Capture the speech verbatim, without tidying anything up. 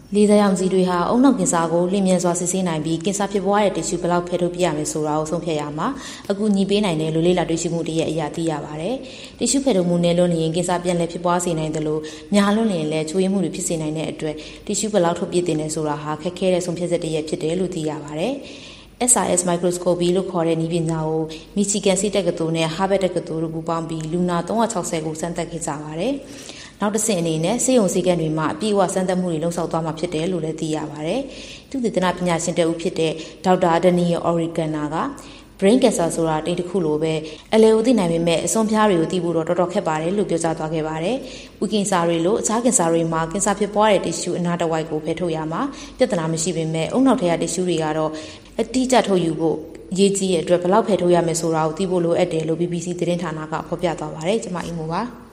လေးစားရောင်ကြီးတွေဟာအုံနောက်ကင်ဆာကိုလျင်မြန်စွာစစ်ဆေးနိုင်ပြီးကင်ဆာဖြစ်ပွားတဲ့တ िश ဘယ်လောက်ဖယ်ထုတ်ပြရမယ်ဆိုတာကိုဆုံးဖြတ်ရမှာအခုညီပေးနိုင်တဲ့လူလေးလာတွေ့ရှိမှုတရဲ့အရာသိရပါတယ်တ िश ဖယ်ထုတ်မှုနဲ့လွန်လျင်ကင်ဆာပြန်လည်ဖြစ်ပွားစေနိုင်တယ်လို့များလွန်လျင်လည်းချိုးရမှုတွေဖြစ်စေနိုင်တဲ့အတွက်တ िश ဘယ်လောက်ထုတ်ပြတင်တယ်ဆိုတာဟာခက်ခဲတဲ့ဆုံးဖြတ်ချက်တရဲ့ဖြစ်တယ်လို့သိရပါတယ်S I S microscopy လို့ခေါ်တဲ့နည်းပညာကို Michigan State တက္ကသိုလ်နဲ့ Harvard တက္ကသိုလ်တို့ပူးပေါင်းပြီးလူနာသုံးရာ၆ဆယ်ကိုစမ်းသပ်ခဲ့ကြပါတယ်။နောက်တစ်ဆင့်အနေနဲ့ဆေးရုံဆေးကန်းတွေမှာအပြည့်အဝစမ်းသပ်မှုတွေလုပ်ဆောင်သွားမှာဖြစ်တယ်လို့လည်းသိရပါတယ်။သူသေသနာပညာရှင်တဦးဖြစ်တဲ့ဒေါက်တာဒနီယယ် အော်ရီဂန်နာက brain cancer ဆိုတာတိတ်တစ်ခုလိုပဲအလဲကိုသိနိုင်ပေမဲ့အစွန်းဖျားတွေကိုသိဖို့တော့တော်တော်ခက်ပါတယ်လို့ပြောကြားသွားခဲ့ပါတယ်။ဥကင်ဆာတွေလိုအခြားကင်ဆာတွေမှာကင်ဆာဖြစ်ပွားတဲ့ tissue အနာတစ်ဝိုက်ကိုဖယ်ထုတ်ရမှာပြဿနာမရှိပေမဲ့အုံနောက်ထဲက tissue တွေကတော့အတိအကျထုတ်ယူဖို့ရေးကြီးရဲ့အတွက်ဘယ်လောက်ဖယ်ထုတ်ရမယ်ဆိုတာကိုသိဖို့လိုအပ်တယ်လို့ B B C သတင်းဌာနကဖော်ပြသွားပါတယ်။ကျွန်မအီမိုပါ